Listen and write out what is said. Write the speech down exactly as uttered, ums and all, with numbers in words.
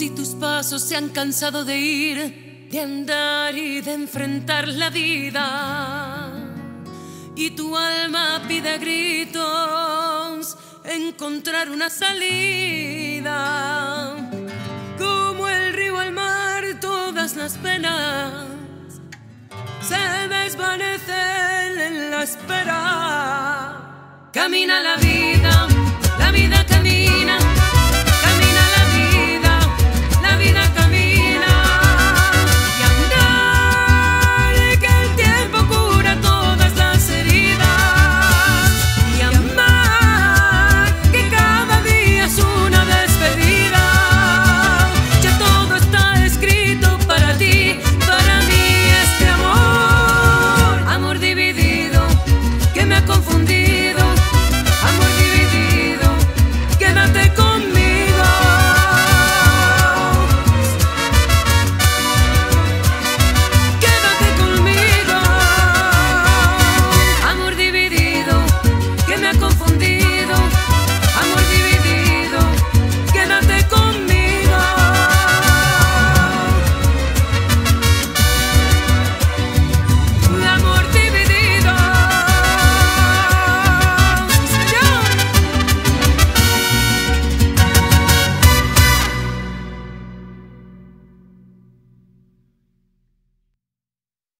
Si tus pasos se han cansado de ir, de andar y de enfrentar la vida, y tu alma pide a gritos encontrar una salida, como el río al mar, todas las penas se desvanecen en la espera. Camina la vida, la vida